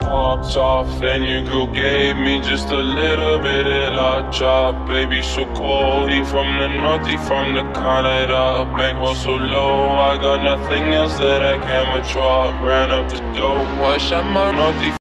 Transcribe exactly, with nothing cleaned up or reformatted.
popped off. Then your girl gave me just a little bit of la chop. Baby so cold, he from the north, he from the Canada. Bankroll so low, I got nothing else that I can withdraw. Ran up the dough, I shot my north.